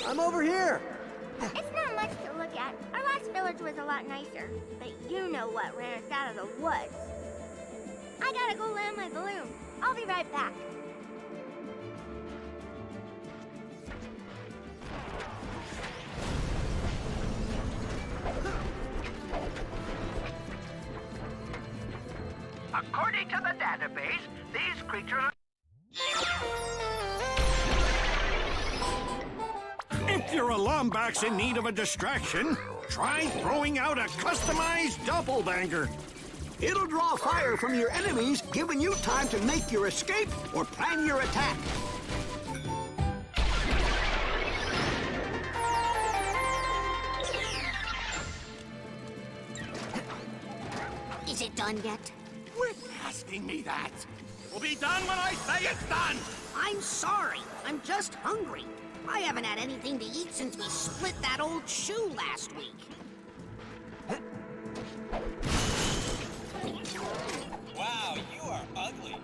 I'm over here. It's not much to look at. Our last village was a lot nicer, but you know what ran us out of the woods. I gotta go land my balloon. I'll be right back. According to the database, these creatures are... If your Lombax in need of a distraction, try throwing out a customized doppelbanger. It'll draw fire from your enemies, giving you time to make your escape or plan your attack. Is it done yet? Quit asking me that. We'll be done when I say it's done. I'm sorry. I'm just hungry. I haven't had anything to eat since we split that old shoe last week. Wow, you are ugly.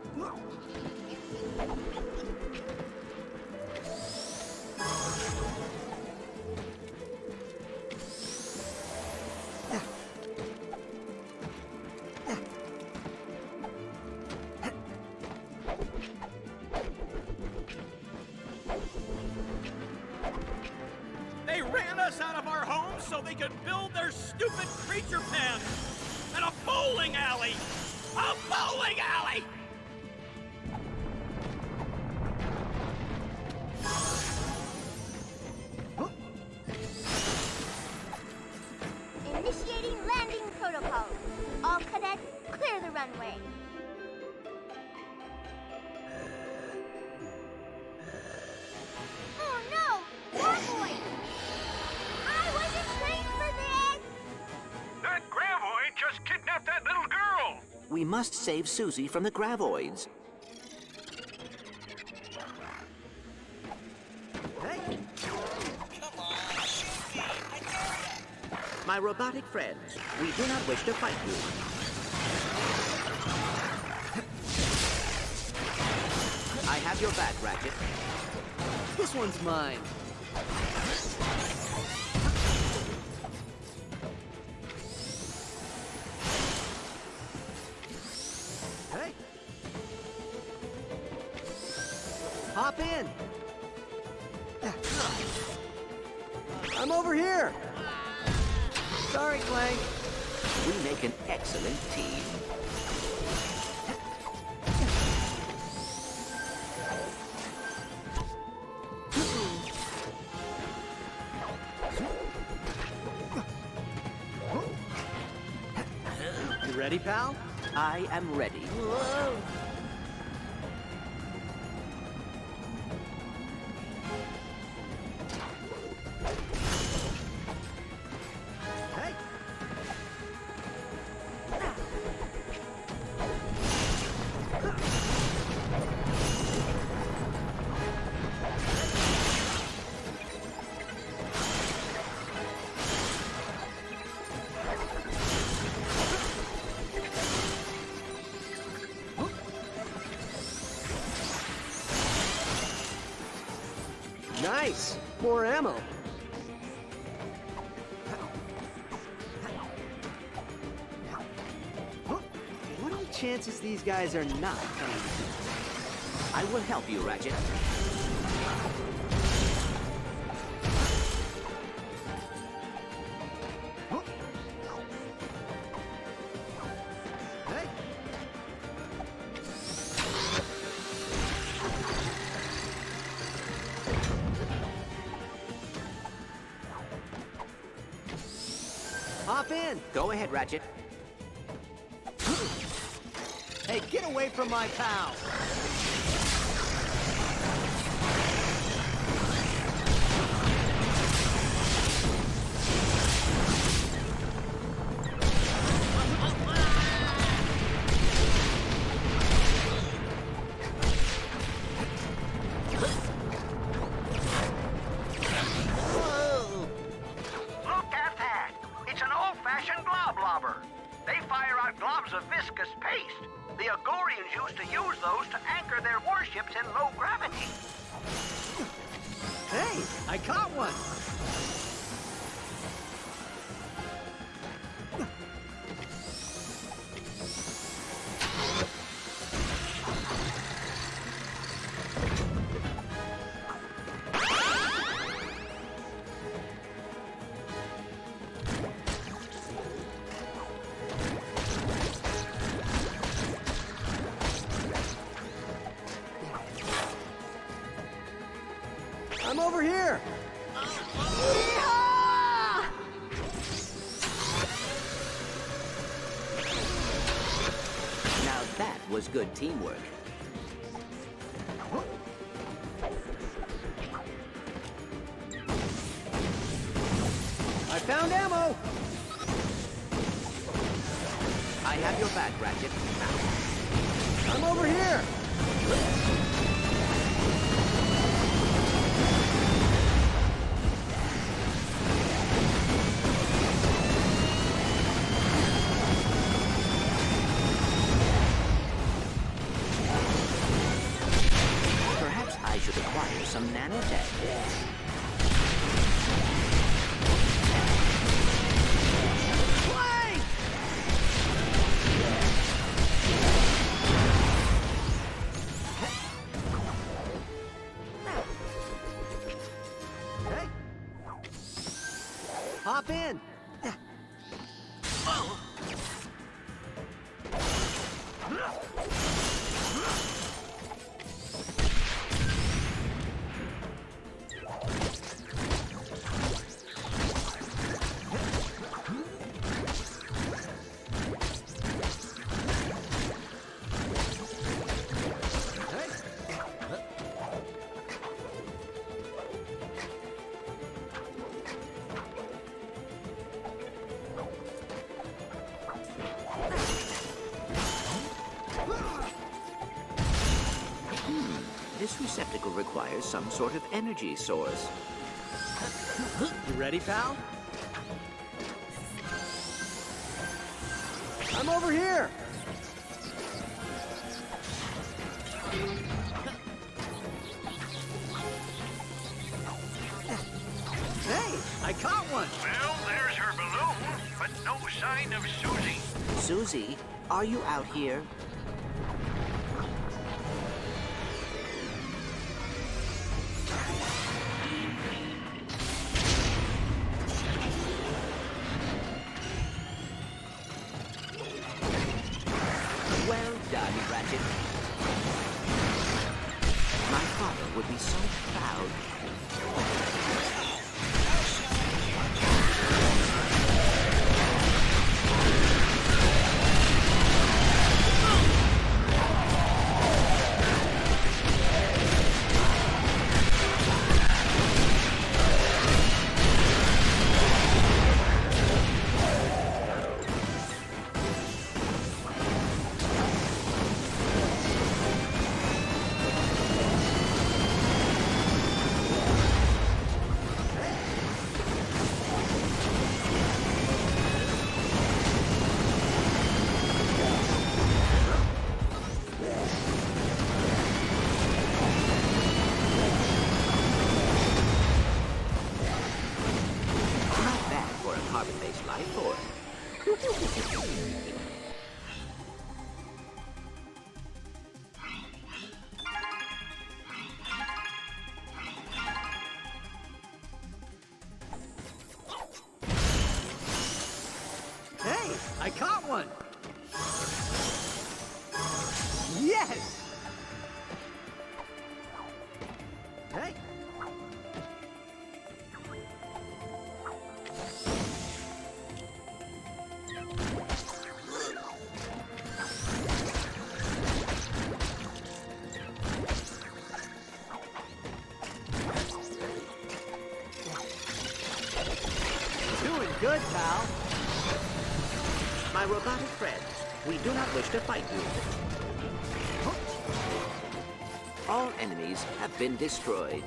They ran us out of our homes so they could build their stupid creature pen and a bowling alley. A bowling alley! Initiating landing protocol. All cadets, clear the runway. Oh no! Gravoid! I wasn't trained for this! That Gravoid just kidnapped that little girl! We must save Susie from the Gravoids. Hey, Come on, shoot me. I dare ya. My robotic friends, we do not wish to fight you. I have your back, Ratchet. this one's mine. Hey. Hop in. I'm over here. Sorry, Clank. We make an excellent team. You ready, pal? I am ready. Whoa. Hey. Nice! More ammo. What are the chances these guys are not coming? I will help you, Ratchet. Hey! Hop in! Go ahead, Ratchet. Hey, get away from my pal! Look at that! It's an old-fashioned glob lobber. They fire out globs of viscous paste. The Agorians used to use those to anchor their warships in low gravity. Hey, I caught one! I'm over here! Yeehaw! Now that was good teamwork. I found ammo! I have your back, Ratchet. Now, I'm over here! perhaps I should acquire some nanotech. Play! Hey! Hop in! This receptacle requires some sort of energy source. You ready, pal? I'm over here! Hey, I caught one! Well, there's her balloon, but no sign of Susie. Susie, are you out here? Well done, Ratchet. My father would be so proud. Not bad for a carbon-based life form. Hey, I caught one! Yes! Hey! Doing good, pal. My robotic friends, we do not wish to fight you. All enemies have been destroyed.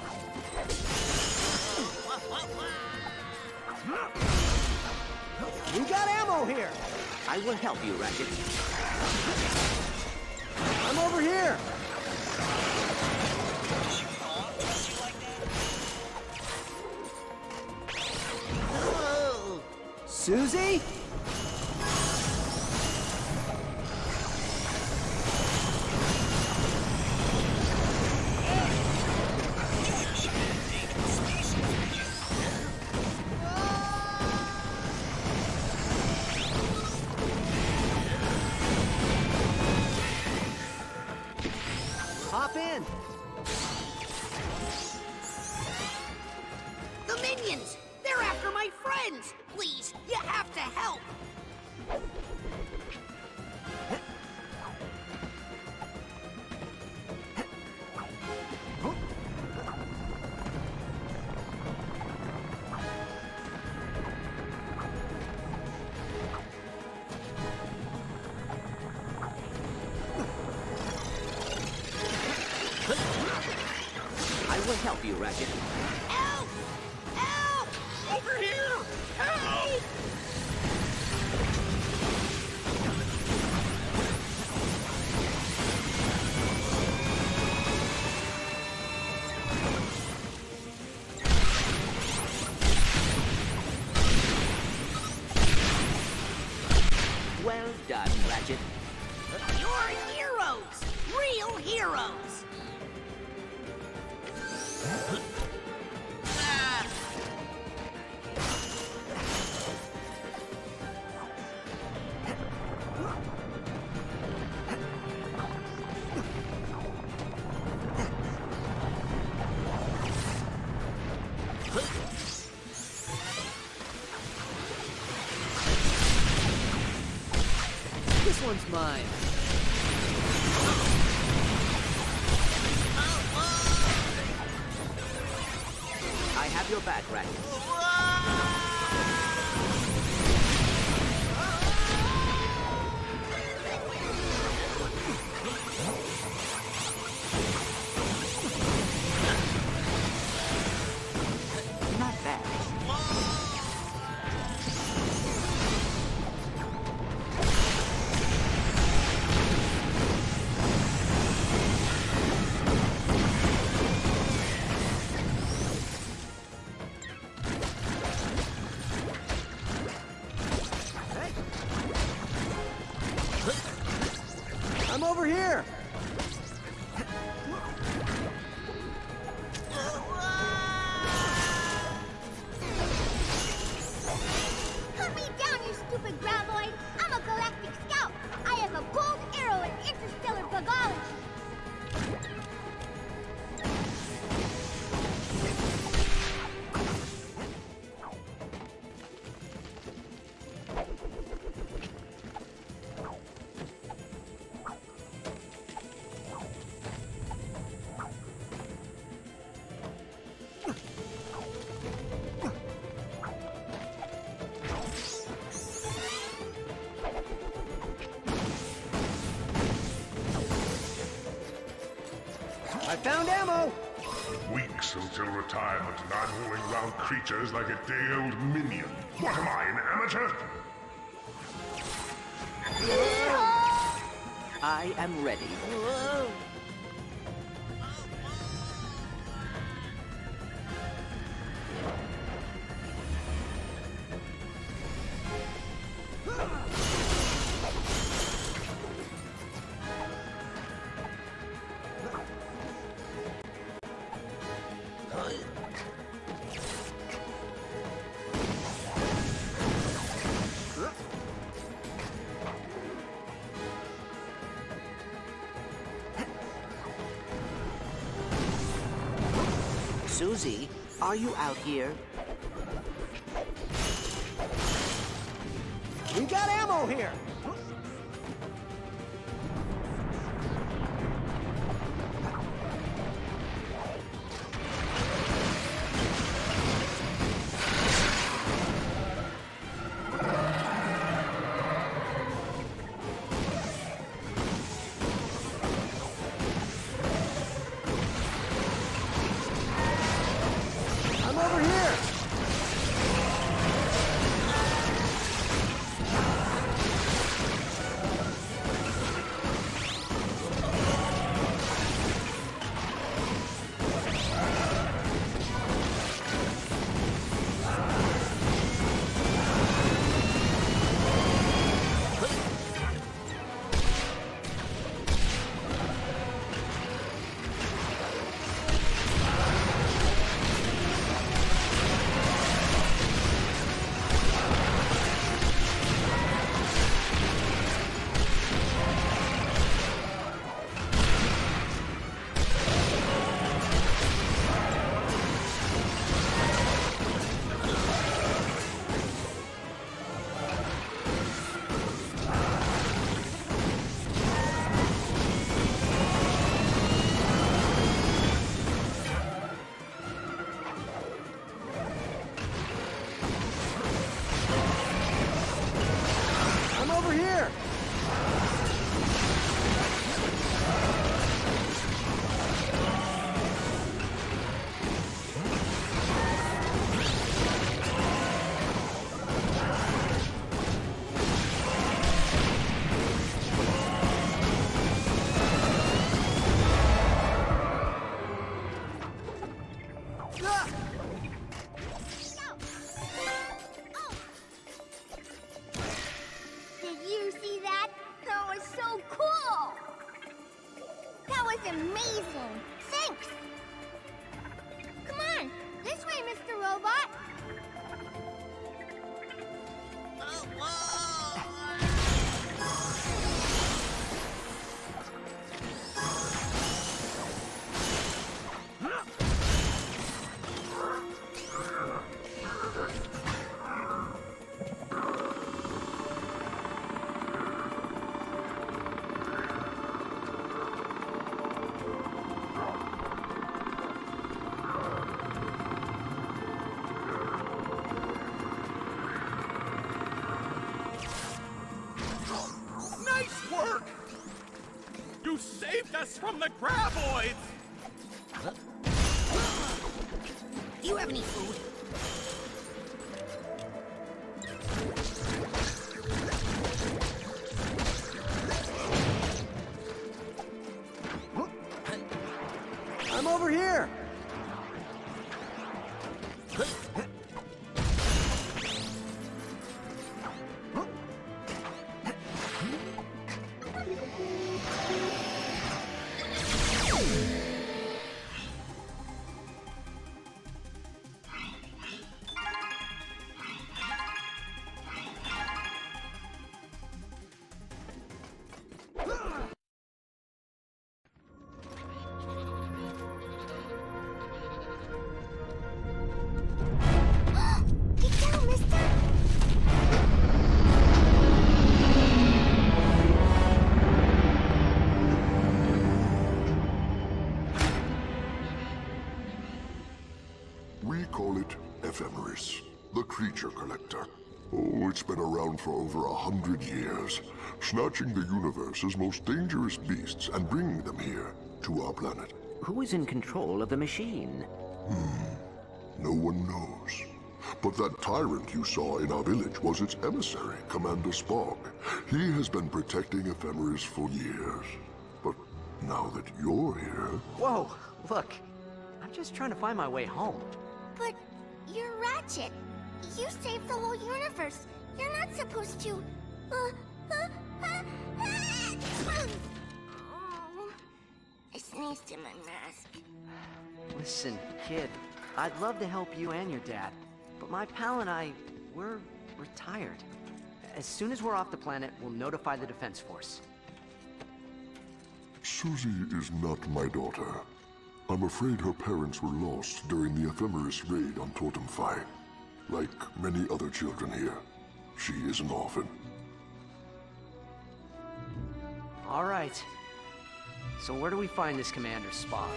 We got ammo here! I will help you, Ratchet. I'm over here! Susie? Hop in. The minions! They're after my friends! Please, you have to help! I will help you, Ratchet. Help! Help! Over here! Help! Well done, Ratchet. You're heroes! Real heroes! This one's mine. I have your back, Ratchet. Not bad. I'm over here. Put me down, you stupid graboid! I'm a galactic scout! I have a gold arrow in interstellar bugology! I found ammo. Weeks until retirement, and I'm hauling around creatures like a day-old minion. What am I, an amateur? I am ready. Susie, are you out here? We got ammo here. I'm over here. Did you see that? That was so cool! That was amazing! Thanks! Come on! This way, Mr. Robot! Nice work! You saved us from the graboids! Do you have any food? I'm over here. Get down, mister! We call it Ephemeris, the creature collector. Oh, it's been around for over 100 years, snatching the universe's most dangerous beasts and bringing them here, to our planet. Who is in control of the machine? No one knows. But that tyrant you saw in our village was its emissary, Commander Spock. He has been protecting Ephemeris for years. But now that you're here... Whoa, look. I'm just trying to find my way home. But you're Ratchet. You saved the whole universe. You're not supposed to... Oh, I sneezed in my mask. Listen, kid, I'd love to help you and your dad, but my pal and I, we're retired. As soon as we're off the planet, we'll notify the Defense Force. Susie is not my daughter. I'm afraid her parents were lost during the Ephemeris raid on Totem Phi. Like many other children here, she is an orphan. All right. So where do we find this Commander Spock?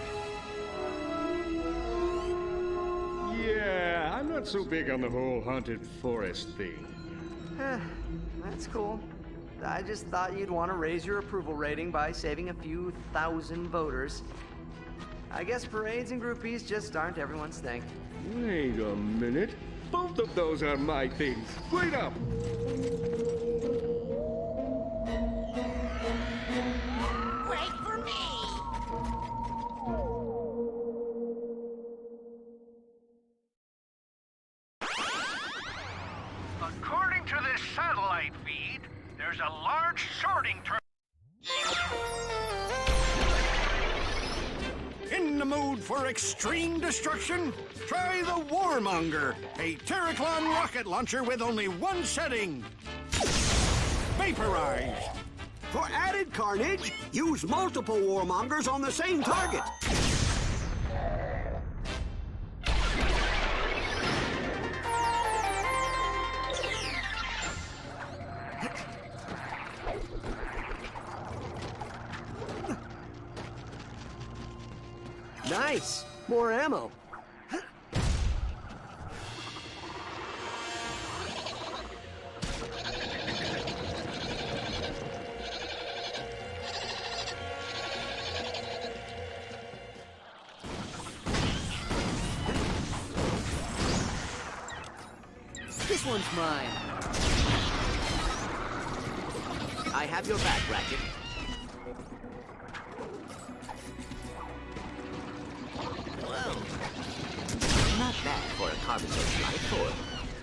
Yeah, I'm not so big on the whole haunted forest thing. That's cool. I just thought you'd want to raise your approval rating by saving a few thousand voters. I guess parades and groupies just aren't everyone's thing. Wait a minute. Both of those are my things. Wait up! Wait for me! According to this satellite feed, there's a large sorting terminal. In the mood for extreme destruction? Try the Warmonger, a Terraclon rocket launcher with only one setting. Vaporize. For added carnage, use multiple warmongers on the same target. Nice! More ammo. This one's mine. I have your back, Ratchet. Whoa. bad for a Carboso's life force.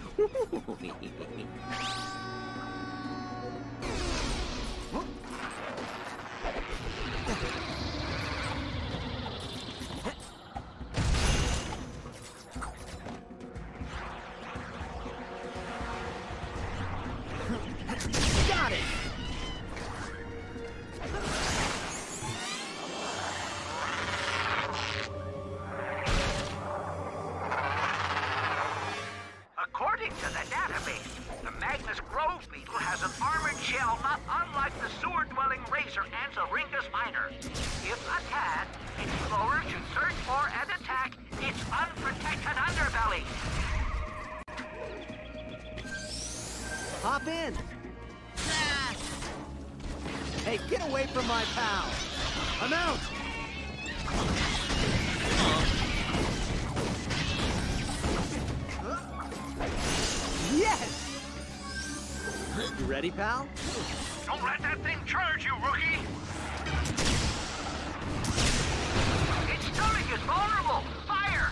Got it! According to the database, the Magnus Grove beetle has an armored shell not unlike the sewer-dwelling razor ants of Ringus Minor. If attacked, its thrower should search for and attack its unprotected underbelly. Hop in! Hey, get away from my pal! I'm out! Yes! You ready, pal? Don't let that thing charge you, rookie! Its stomach is vulnerable! Fire!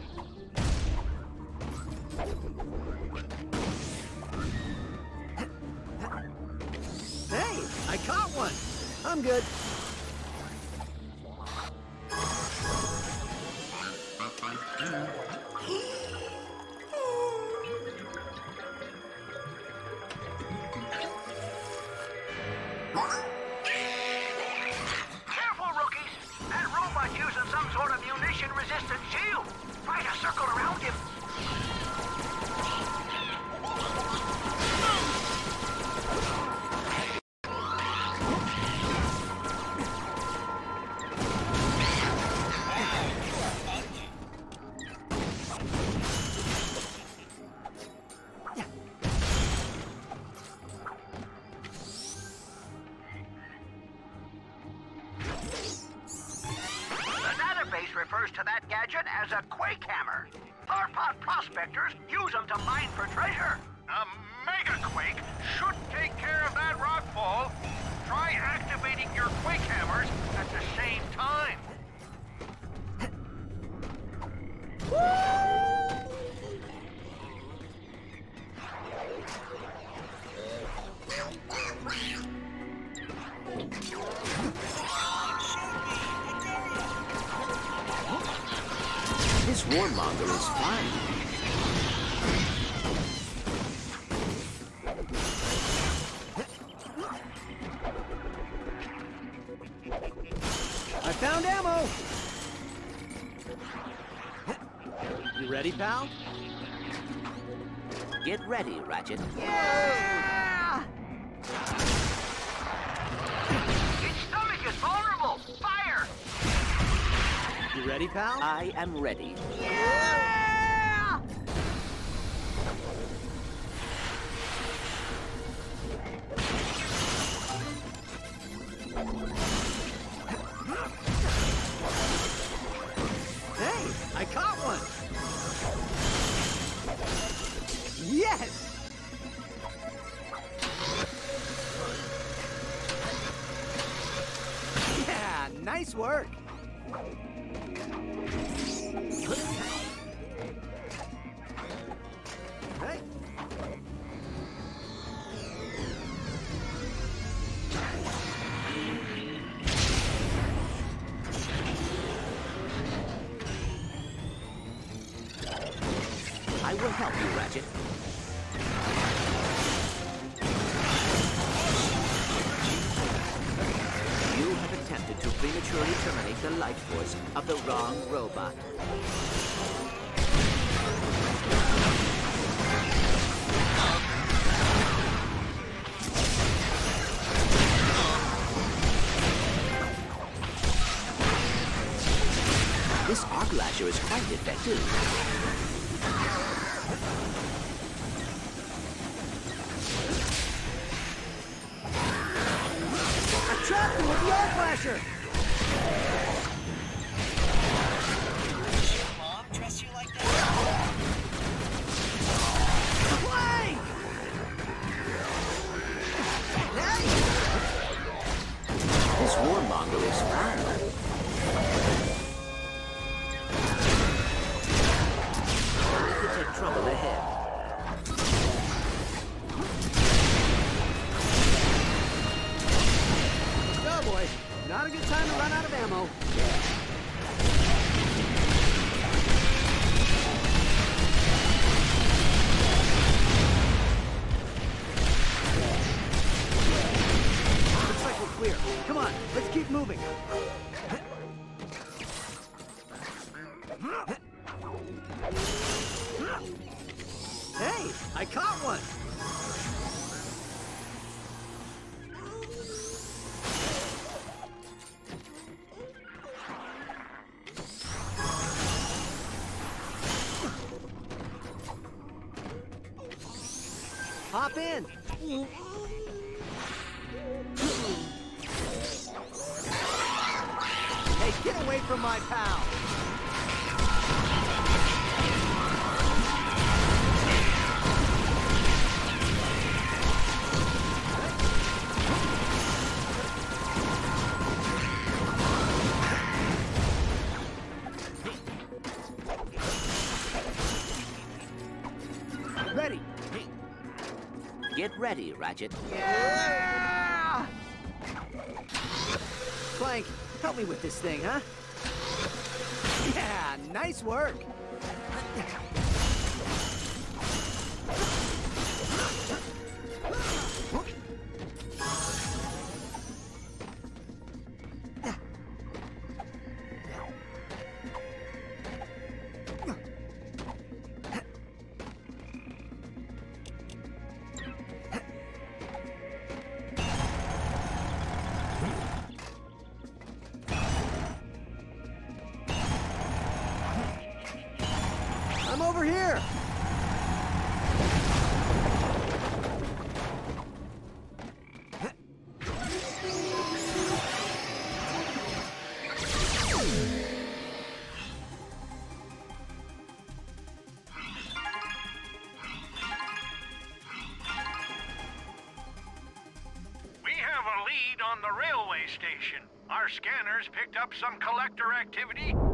Hey, I caught one! I'm good. Careful, rookies! That robot's using some sort of munition-resistant shield! Try to circle around him! Refers to that gadget as a quake hammer. Tharpod prospectors use them to mine for treasure. A mega quake should take care of that rockfall. Try activating your quake hammers at the same time. This warmonger is fine. I found ammo! You ready, pal? Get ready, Ratchet. Yeah! Its stomach is vulnerable! Fire! You ready, pal? I am ready. Yeah! Hey, I caught one! Yes! Yeah, nice work! Hey. I will help you, Ratchet. You have attempted to prematurely terminate the life force of the wrong robot. This arc lasher is quite effective. I trapped him with the arc lasher! Does your mom dress you like that? Play! This warmonger is fine. I caught one! Hop in! Hey, get away from my pal! Ready! Get ready, Ratchet. Yeah! Clank, help me with this thing, huh? Yeah, nice work! I'm over here! We have a lead on the railway station. Our scanners picked up some collector activity